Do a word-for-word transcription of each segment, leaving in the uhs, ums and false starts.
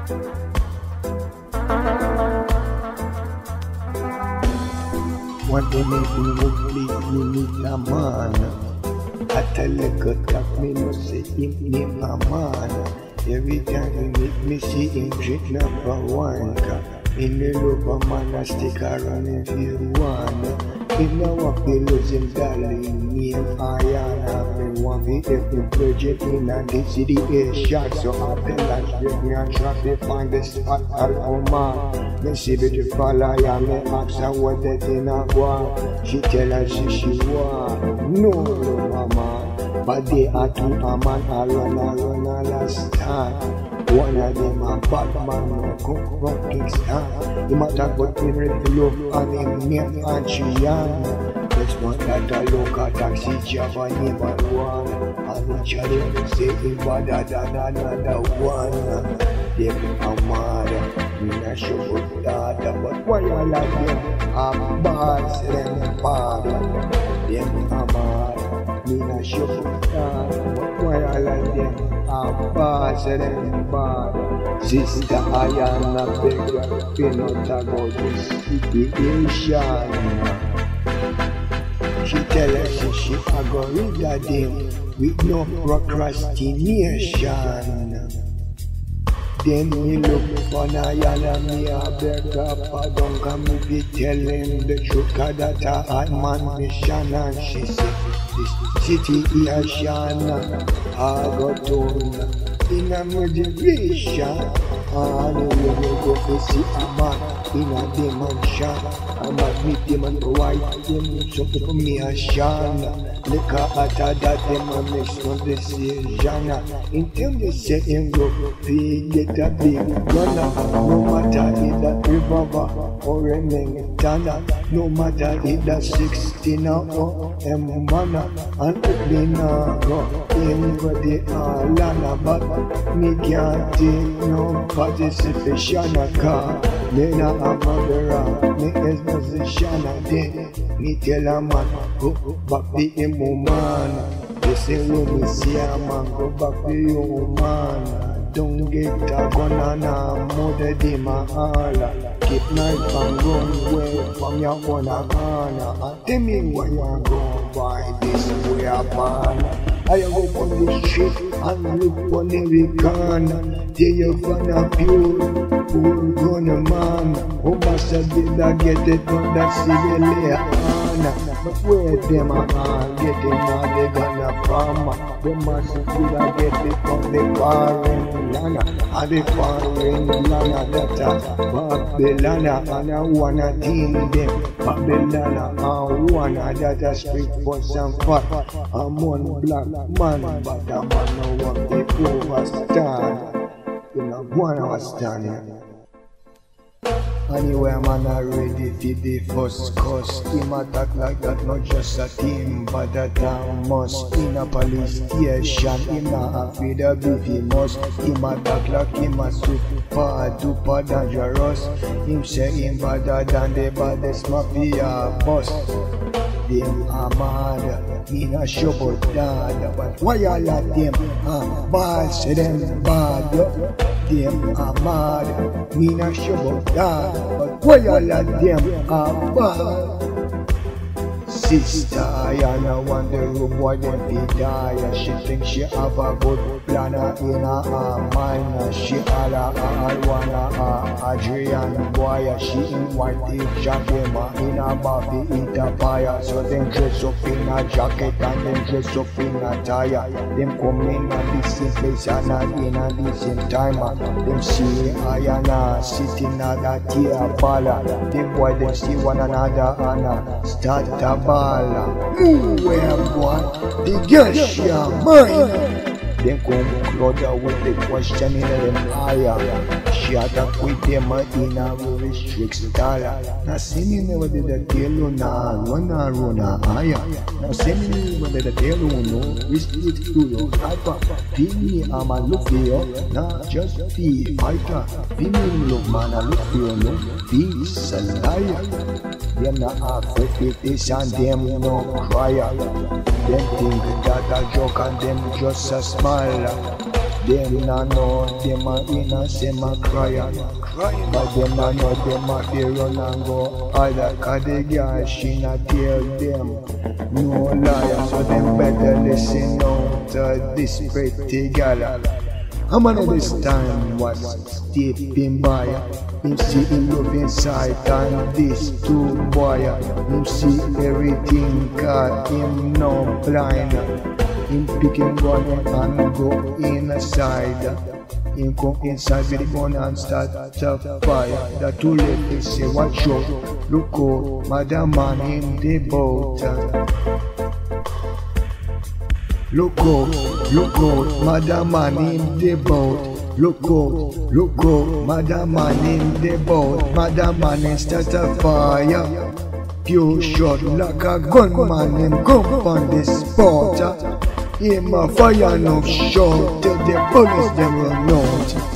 What they make me completely need a man. I tell the good that me no say him name a man. Every time he make me see him drink number one. In the love a man I stick around if you want. In the walk they lose him darling. Me and Ayana me want be every project in a the city is shot. So I tell that break me and trap they find the spot all man. Me see beautiful I am me ask her what they in a war. She tell her she she want. No no mama. But they are two a man a run a run a last time. One of them a bad man no come from Kingston. He might talk about him ready to love and him name Anchian. Let's want that a local taxi driver name and one. And each of them say him better than another one. They be a mad, me not sure about that. But why all of them a bad, say them bad. They be a mad, me not sure about that. But why all of them a bad, say them bad. Sister Ayana beggar, we not about this situation. She tell us she, she a go rid of them with no procrastination. Then me look for Ayana, me a beg her pardon, come me be telling the truth, cause that a hard man mission. And she said, this city is Shana, I got to in a motivation. And we will go to see a man in a dimension. I'm a meet them and white them, so for me a shana. Look at that, them a mix no decision. In time they say him go big, get a big gunner. No matter if that revolver or a Mengtana. No matter if that sixteen or a mana. And if they not go, anybody all lana. But me can't take no participation. Me not a murderer, me is position again. Me tell a man, go back to him woman. They say when me see a man, go back to your woman. Don't get a gun and a mother de my holla. Keep knife and gun away from your own corner. Tell me why you go by this way upon. I go on the street and look on every corner. Then you find a pure, poor gonna man. Who must have did I get it from that city later? But where them are getting now they gonna from? They must did I get it from the foreign land. And the foreign land that Babylon. And I wanna team them Babylon. I wanna that I speak for some fat. I'm one black man, but I'm no one they overstand. You know, one understand it. Anyway, man, I ready to the first cause. Him attack like that, not just a team, but a town must. In a police station, him not afraid of beef, he must. Him attack like him a super duper dangerous. Him say him better than the baddest mafia boss. Them are mad, me not sure about that. But why all of them are bad, say them bad. Them are mad, me not sure about that. But why all of them are bad? Sister Ayana wonder why them be die. She think she have a good plan in her mind. She all a wanna Adrian boy. She in white t-shirt in a body eat a fire. So them dress up in a jacket and them dress up in a tire. Them come in at the same place and in at the same time. Them see Ayana sitting at a tear baller. Them boy them see one another and start a ball. Where boy, the girl she a mine. Them come closer with the question in them higher. She attack with them in a very strict style. Now see me never did a tell you nah, run a run a higher. Now see me never did a tell you no, respect to your hyper. Feel me, I'm a look for you, not just be fighter. Feel me, look man, I look for you, no, peace and liar. Them not afraid this and them no crier. Them think that a joke and them just a smile. Them nah know them a innocent a cry. But them nah know them a fi run and go harder. Cause the girl she not tell them no liar. So them better listen out to this pretty girl. A man of this time was stepping by. Him see him love inside and this two boy. Him see everything cause him no blind. Him pick him gun and go inside. Him come inside with the gun and start to fire. The two ladies say watch out, look out, madam man in the boat. Look out, look out, madam man in the boat. Look out, look out, madam man in the boat. Madam man in start a fire. Pure shot like a gunman and come on the spot. Him a fire enough shot till the police them run out.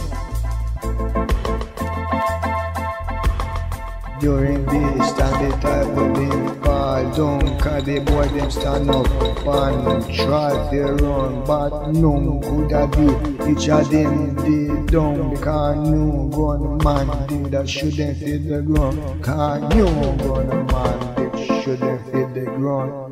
During this time the time when them fall down, cause the boy them stand up and try to run, but no good a be. Each of them they down because no gunman did that shouldn't hit the ground. Cause no gunman did shouldn't hit the ground.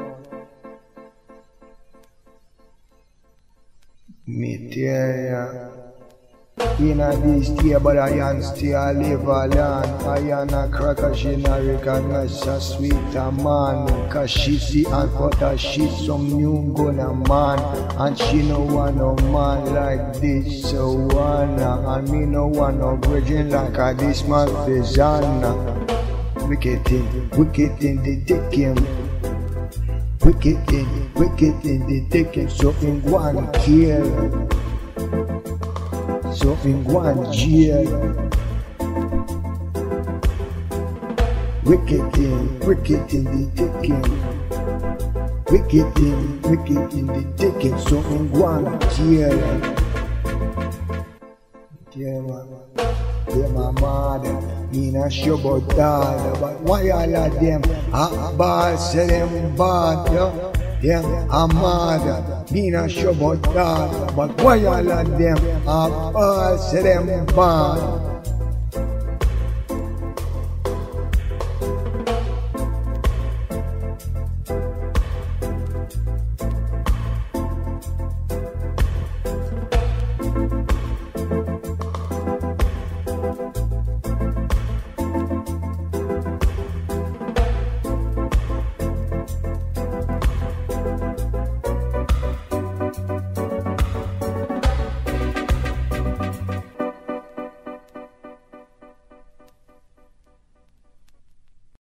Me tell ya, in a this day, but I am still live alone. I am a cracker, she not recognize a sweet a man. Cause she see and cut her shit some new gun a man. And she no want no man like this, so wanna. And me no want no virgin like a this man Fizana. Wicked thing, wicked thing, they take him. Wicked thing, wicked thing, they take him. So in one kill. So in one jail. Wicked thing, wicked thing, they take him. Wicked thing, wicked thing, they take him. So in one jail. Yeah, man. Them a mad, me not sure about that. But why all of them a bad, say them bad, yeah? Them a mad, me not sure about that. But why all of them a bad, say them bad.